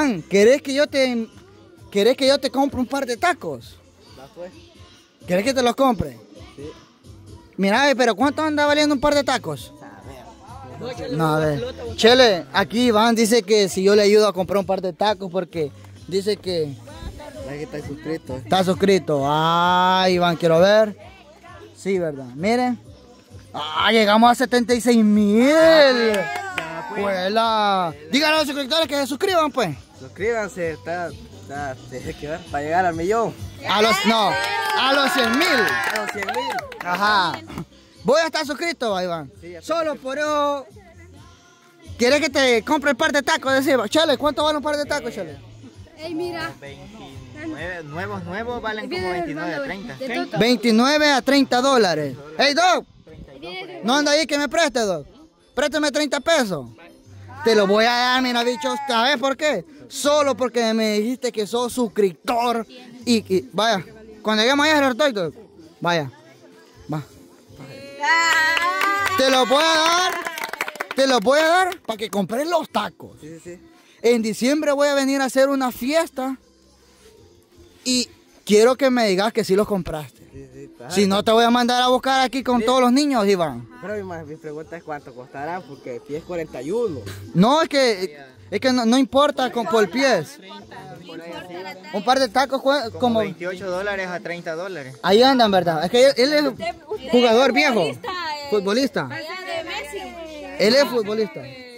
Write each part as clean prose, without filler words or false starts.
¿Querés que yo te compre un par de tacos? ¿Querés que te los compre? Sí. Mira, pero ¿cuánto anda valiendo un par de tacos? No, a ver. Chele, aquí Iván dice que si yo le ayudo a comprar un par de tacos porque dice que... Está suscrito. Está suscrito. Ah, Iván, quiero ver. Sí, ¿verdad? Miren. Ah, llegamos a 76,000. Huela. Díganle a los suscriptores que se suscriban, pues. Suscríbanse, para llegar al millón. A los 100,000. A los 100,000. Ajá. Voy a estar suscrito, Iván. Sí, solo por eso. ¿Quieres que te compre el par de tacos? Decimos, Chele, ¿cuánto vale un par de tacos, Chele? Ey, mira. 29, nuevos valen como 29 a 30. 29 a 30 dólares. Hey, Doc. No anda ahí que me preste, Doc. Préstame 30 pesos. Te lo voy a dar, mira, bicho. ¿Sabes por qué? Solo porque me dijiste que sos suscriptor. Y vaya, cuando lleguemos allá, el Doc. Vaya. Va. Te lo voy a dar. Te los voy a dar para que compres los tacos. Sí. En diciembre voy a venir a hacer una fiesta y quiero que me digas que sí los compraste. Sí, si no, te voy a mandar a buscar aquí con todos los niños, Iván. Pero mi pregunta es cuánto costará, porque pie es 41. No, es que no importa por pies. Un par de tacos como 28 dólares a 30 dólares. Ahí andan, ¿verdad? Es que él es jugador viejo, futbolista. Él es futbolista.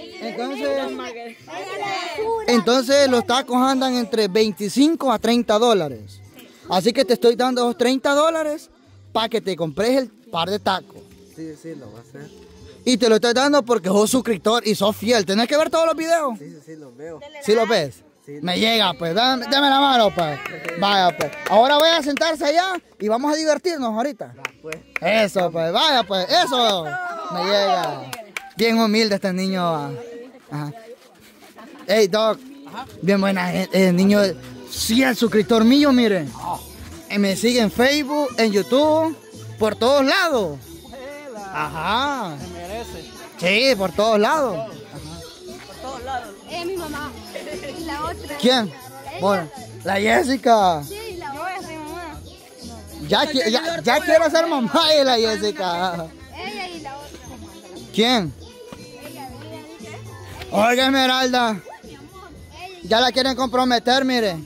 Entonces los tacos andan entre 25 a 30 dólares. Así que te estoy dando esos 30 dólares para que te compres el par de tacos. Sí, lo va a hacer. Y te lo estoy dando porque sos suscriptor y sos fiel. ¿Tenés que ver todos los videos? Sí, los veo. ¿Sí los ves? Sí. Me llega, pues. Dame la mano, pues. Vaya, pues. Ahora voy a sentarse allá y vamos a divertirnos ahorita. Pues. Eso, pues. Vaya, pues. Eso. Me llega. Bien humilde este niño. Ajá. Hey, Doc. Bien buena gente. El niño, sí, el suscriptor mío, miren. Me sigue en Facebook, en YouTube, por todos lados. Ajá. Se merece. Sí, por todos lados. Ajá. Por todos lados. Mi mamá. Y la otra. ¿Quién? Bueno, la Jessica. Sí, la otra. Yo soy mamá. Ya quiero ser mamá de la Jessica. Ella y la otra. ¿Quién? Oiga, Esmeralda. Ya la quieren comprometer, mire.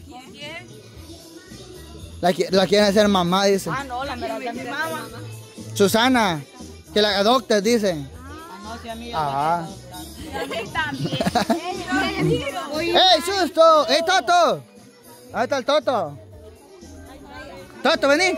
La quieren hacer mamá, dice. Ah, no, la Esmeralda es mi mamá. Susana, que la adoptes, dice. No, si a mí. Ajá. También. ¡Ey, susto! ¡Ey, Toto! Ahí está el Toto. Toto, vení.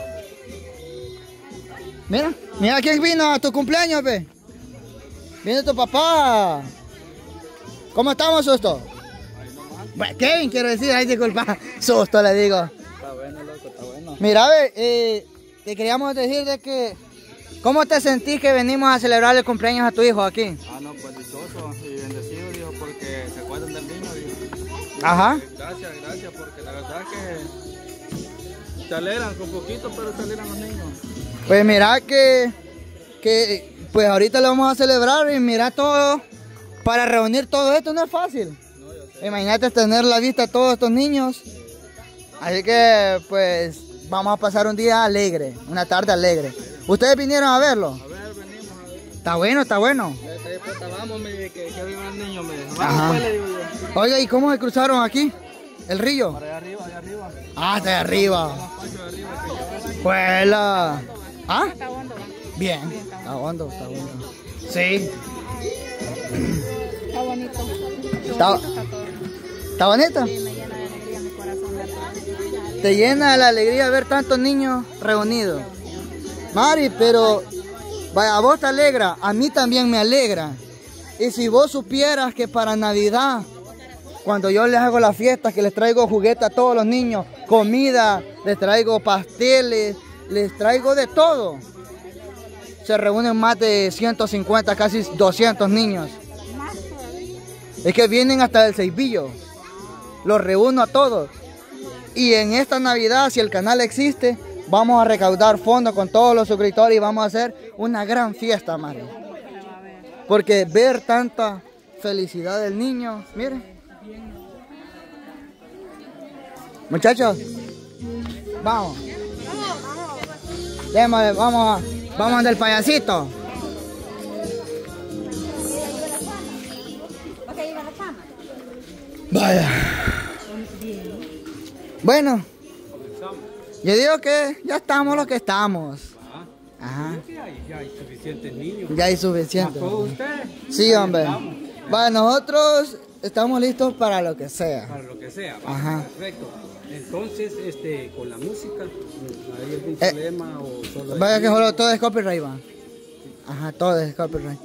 Mira quién vino a tu cumpleaños, ve. Viene tu papá. ¿Cómo estamos, Susto? Bueno, Kevin, quiero decir, ay, disculpa. Susto, le digo. Está bueno, loco, está bueno. Mira, ve, te queríamos decir de que... ¿Cómo te sentís que venimos a celebrar el cumpleaños a tu hijo aquí? No, pues dichoso y bendecido, dijo, porque se acuerdan del niño, dijo. Ajá. Gracias, porque la verdad que se alegran con poquito, pero se alegran los niños. Pues mira que pues ahorita lo vamos a celebrar y mira todo, para reunir todo esto no es fácil. No, imagínate tener la vista a todos estos niños. Así que pues vamos a pasar un día alegre, una tarde alegre. ¿Ustedes vinieron a verlo? A ver, venimos a ver. Está bueno, está bueno. Vamos, que viva el niño, me dijo. Ajá. Vamos, pues, le digo yo. Oiga, ¿y cómo se cruzaron aquí? ¿El río? Para allá arriba, allá arriba. Ah, de arriba. Huela. ¿Ah? Bien. Está hondo, está hondo. Sí. Está bonito. ¿Está bonito? Sí, me llena de alegría mi corazón. Te llena la alegría ver tantos niños reunidos. Mari, pero vaya, a vos te alegra, a mí también me alegra. Y si vos supieras que para Navidad, cuando yo les hago la fiesta, que les traigo juguetes a todos los niños, comida, les traigo pasteles, les traigo de todo. Se reúnen más de 150, casi 200 niños. Es que vienen hasta el Ceibillo. Los reúno a todos. Y en esta Navidad, si el canal existe, vamos a recaudar fondos con todos los suscriptores y vamos a hacer una gran fiesta, Mari. Porque ver tanta felicidad del niño, miren. Muchachos, vamos. Démosle, vamos del payasito. Vaya. Bueno, yo digo que ya estamos los que estamos. Ajá. Ya hay suficientes niños. Ya hay suficiente. ¿Todos ustedes? Sí, hombre. Bueno, nosotros estamos listos para lo que sea. Para lo que sea. Ajá. Perfecto. Entonces, con la música, ¿hay algún problema o solo? Vaya que solo todo es copyright, va. Ajá, todo es copyright.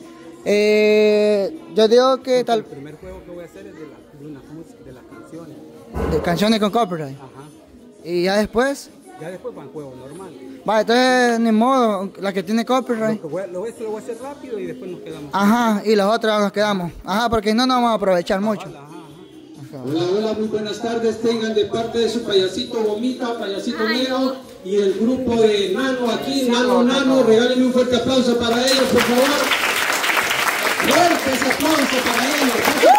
Yo digo que tal. El primer juego que voy a hacer es de las canciones. De canciones con copyright. Ajá. Y ya después. Ya después van juegos normales. Vale, entonces ni modo, la que tiene copyright. Lo voy a hacer rápido y después nos quedamos. Ajá, y las otras nos quedamos. Ajá, porque no nos vamos a aprovechar mucho. Hola, hola, muy buenas tardes. Tengan de parte de su payasito Gomita, payasito Nero y el grupo de Nano aquí, Nano. Regálenme un fuerte aplauso para ellos, por favor. Fuertes aplausos para ellos.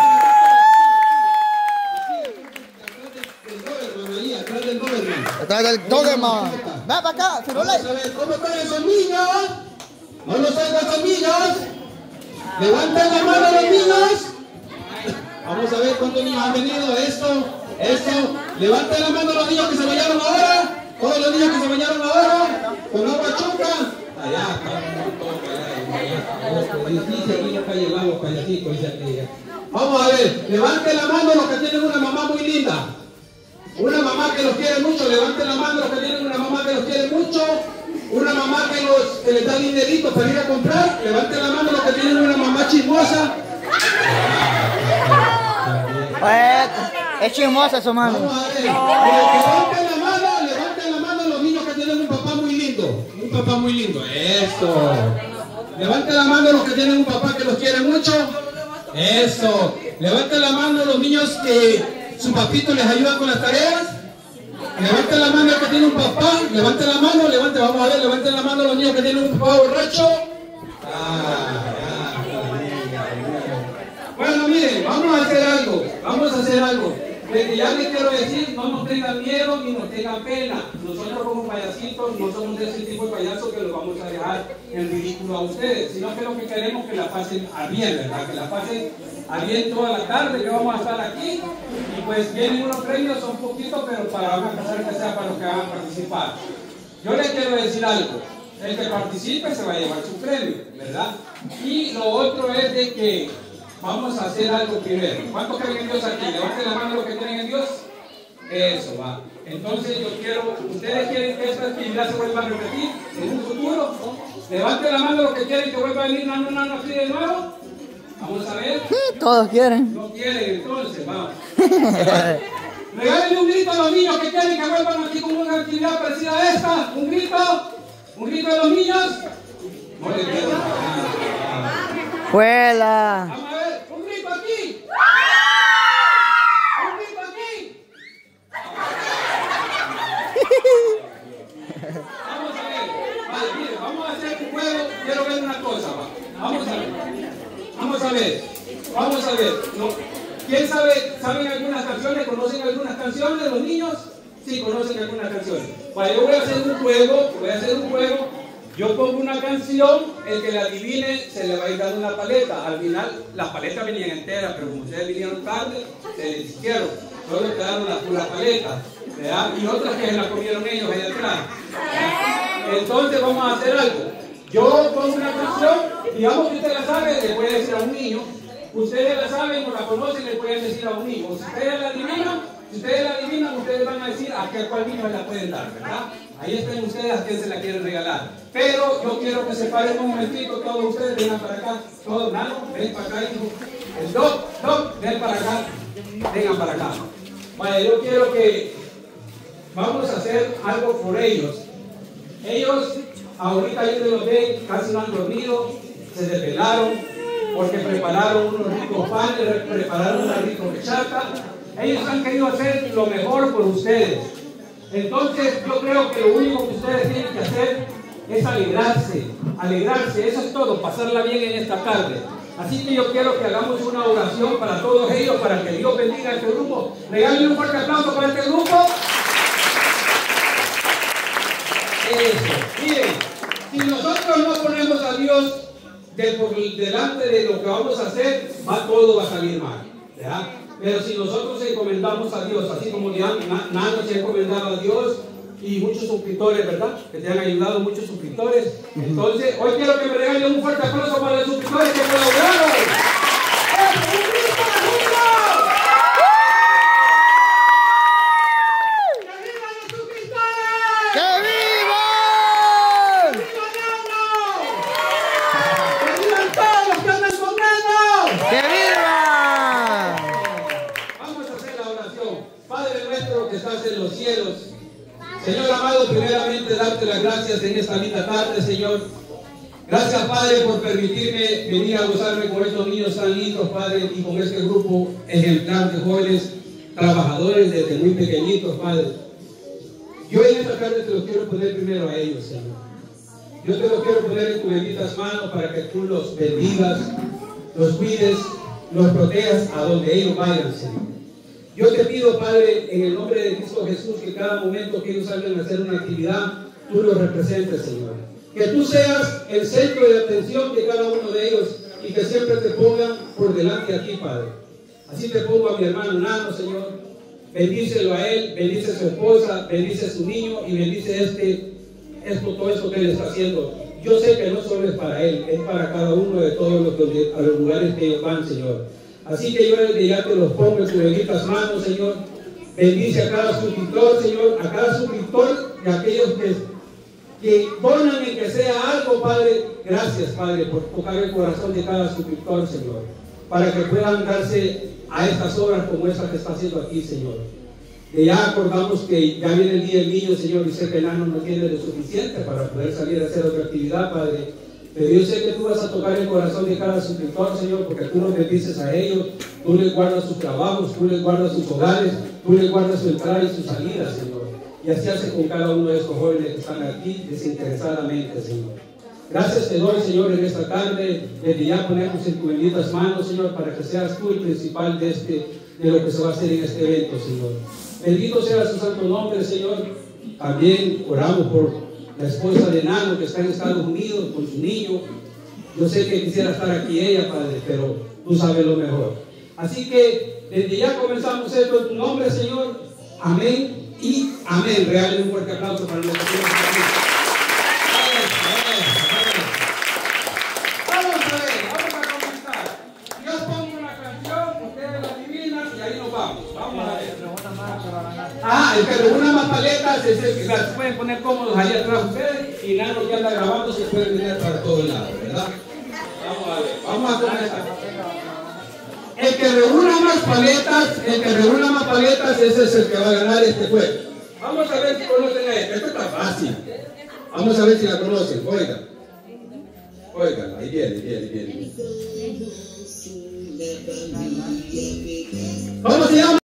Atrás del Doberman. Atrás del Doberman. Ven para acá, Firulais. Vamos a ver, ¿cómo están esos niños? ¿No los tengo esos niños? Levanten la mano los niños. Vamos a ver cuántos niños han venido. Eso. Levanten la mano los niños que se bañaron ahora. Todos los niños que se bañaron ahora. Con agua chuca. Allá, vamos a ver. Levanten la mano los que tienen una mamá muy linda. Una mamá que los quiere mucho. Levanten la mano los que tienen una mamá que los quiere mucho. Una mamá que les da dinerito para ir a comprar. Levanten la mano los que tienen una mamá chismosa. Es chismosa su mano. Vamos a ver. Levanten la mano los niños que tienen un papá muy lindo. Un papá muy lindo. Eso. Levanten la mano los que tienen un papá que los quiere mucho. Eso. Levanten la mano los niños que su papito les ayuda con las tareas. Levanten la mano los que tienen un papá. Levanten la mano, vamos a ver, levanten la mano los niños que tienen un papá borracho. Bueno, miren, vamos a hacer algo. Desde ya les quiero decir, no nos tengan miedo ni nos tengan pena. Nosotros como payasitos no somos de ese tipo de payasos que los vamos a dejar en ridículo a ustedes, sino que lo que queremos es que la pasen a bien, ¿verdad? Que la pasen a bien toda la tarde, que vamos a estar aquí. Y pues vienen unos premios, son poquitos, pero para una persona que sea para los que van a participar. Yo les quiero decir algo. El que participe se va a llevar su premio, ¿verdad? Y lo otro es de que vamos a hacer algo primero. ¿Cuántos creen en Dios aquí? Levanten la mano los que creen en Dios. Eso va. Entonces yo quiero, ¿ustedes quieren que esta actividad se vuelva a repetir en un futuro? Levanten la mano los que quieren que vuelva a venir Nano aquí de nuevo. Vamos a ver. Todos quieren. No quieren, entonces, vamos. Regálenle un grito a los niños que quieren que vuelvan aquí con una actividad parecida a esta. Un grito de los niños. No les quiero. ¡Fuela! Vamos a ver, un grito aquí. Un grito aquí. Vamos a ver. Vale, mire, vamos a hacer un juego. Quiero ver una cosa. Vamos a ver. No. ¿Quién saben algunas canciones? ¿Conocen algunas canciones de los niños? Sí, conocen algunas canciones. Vale, yo voy a hacer un juego. Yo pongo una canción, el que la adivine se le va a ir dando una paleta. Al final, las paletas venían enteras, pero como ustedes vinieron tarde, se les hicieron. Solo quedaron las paletas, ¿verdad? Y otras que se las comieron ellos allá atrás. Entonces vamos a hacer algo. Yo pongo una canción, digamos que usted la sabe, le puede decir a un niño. Ustedes la saben o la conocen, le pueden decir a un niño. Si ustedes la adivinan, ustedes van a decir a cuál niño la pueden dar, ¿verdad? Ahí están ustedes a quién se la quieren regalar. Pero yo quiero que se paren un momentito, todos ustedes vengan para acá. Todos, Nano, ven para acá, hijo. El Doc, ven para acá. Vengan para acá. Vale, yo quiero que vamos a hacer algo por ellos. Ellos, ahorita yo los ven, casi no han dormido, se desvelaron, porque prepararon unos ricos panes, prepararon una rica horchata. Ellos han querido hacer lo mejor por ustedes. Entonces yo creo que lo único que ustedes tienen que hacer es alegrarse, eso es todo, pasarla bien en esta tarde. Así que yo quiero que hagamos una oración para todos ellos, para que Dios bendiga a este grupo. Regalen un fuerte aplauso para este grupo. Eso, miren, si nosotros no ponemos a Dios delante de lo que vamos a hacer, todo va a salir mal, ¿verdad? Pero si nosotros encomendamos a Dios, así como Nano se ha encomendado a Dios y muchos suscriptores, ¿verdad? Que te han ayudado muchos suscriptores. Entonces, hoy quiero que me regalen un fuerte aplauso para los suscriptores que colaboraron. ¡Un grito de júbilo! ¡Que vivan los suscriptores! ¡Que vivan! ¡Que vivan Nano! ¡Que vivan todos los que andan con Nano! ¡Que vivan! Vamos a hacer la oración. Padre nuestro que estás en los cielos, Señor amado, primeramente darte las gracias en esta linda tarde, Señor. Gracias, Padre, por permitirme venir a gozarme con estos niños tan lindos, Padre, y con este grupo ejemplar de jóvenes trabajadores desde muy pequeñitos, Padre. Yo en esta tarde te los quiero poner primero a ellos, Señor. Yo te los quiero poner en tus benditas manos para que tú los bendigas, los cuides, los protejas a donde ellos vayan, Señor. Yo te pido, Padre, en el nombre de Cristo Jesús, que cada momento que ellos salgan a hacer una actividad, tú los representes, Señor. Que tú seas el centro de atención de cada uno de ellos y que siempre te pongan por delante a ti, Padre. Así te pongo a mi hermano Nano, Señor. Bendícelo a él, bendice a su esposa, bendice a su niño y bendice todo esto que él está haciendo. Yo sé que no solo es para él, es para cada uno de todos a los lugares que ellos van, Señor. Así que yo desde ya te los pongo en tus benditas manos, Señor. Bendice a cada suscriptor, Señor, a cada suscriptor y a aquellos que donan en que sea algo, Padre. Gracias, Padre, por tocar el corazón de cada suscriptor, Señor, para que puedan darse a estas obras como esas que está haciendo aquí, Señor. Que ya acordamos que ya viene el día del niño, Señor, y sé que el Nano no tiene lo suficiente para poder salir a hacer otra actividad, Padre. Pero yo sé que tú vas a tocar el corazón de cada suscriptor, Señor, porque tú los bendices a ellos, tú les guardas sus trabajos, tú les guardas sus hogares, tú les guardas su entrada y su salida, Señor. Y así hace con cada uno de estos jóvenes que están aquí desinteresadamente, Señor. Gracias te doy, Señor, en esta tarde. Desde ya ponemos en tus benditas manos, Señor, para que seas tú el principal de lo que se va a hacer en este evento, Señor. Bendito sea su santo nombre, Señor. También oramos por la esposa de Nano que está en Estados Unidos con su niño. Yo sé que quisiera estar aquí ella, Padre, pero tú sabes lo mejor. Así que desde ya comenzamos esto en tu nombre, Señor. Amén y amén. Regalen un fuerte aplauso para nuestro Señor. Vamos a comenzar. Yo pongo una canción, ustedes la adivinan y ahí nos vamos. Vamos a ver. El que reúna más paletas es el que se pueden poner cómodos ahí atrás ustedes y Nano que anda grabando se puede venir para todos lados, ¿verdad? Vamos a ver, vamos a comenzar. El que reúna más paletas, ese es el que va a ganar este juego. Vamos a ver si conocen a esto está fácil. Vamos a ver si la conocen, oigan, ahí viene. ¿Cómo se llama?